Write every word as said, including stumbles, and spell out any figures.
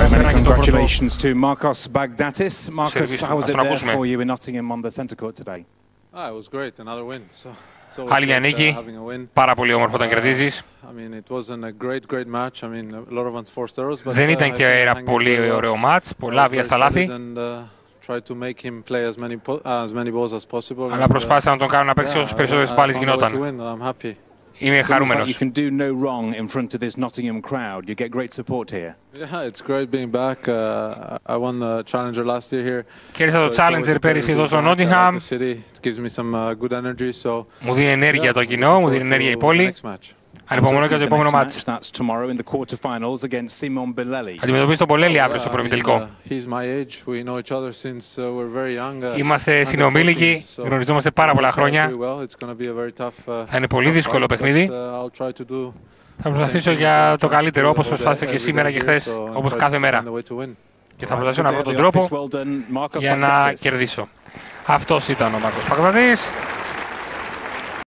Many congratulations to Marcos Pagdatis. Marcos, how was it there for you in Nottingham on the centre court today? Ah, it was great. Another win. So άλλη μια νίκη. Πάρα πολύ όμορφο όταν κερδίζεις. Δεν ήταν και ένα πολύ ωραίο μάτς, πολλά βία στα λάθη. Αλλά προσπάθησα να τον κάνω να παίξει όσες περισσότερες μπάλες γινόταν. Είμαι χαρούμενος. Κέρδισα το Challenger πέρυσι εδώ στο Nottingham. Μου δίνει ενέργεια το κοινό, μου δίνει ενέργεια η πόλη. Ανυπομονώ για το επόμενο μάτς. Αντιμετωπίζει τον Μπολέλη αύριο στο προημιτελικό. Είμαστε συνομήλικοι, γνωριζόμαστε πάρα πολλά χρόνια. Θα είναι πολύ δύσκολο παιχνίδι. Θα προσπαθήσω για το καλύτερο, όπως προσπάθησα και σήμερα και χθες, όπως κάθε μέρα. Και θα προσπαθήσω να βρω τον τρόπο για να κερδίσω. Αυτός ήταν ο Μάρκος Παγδατής.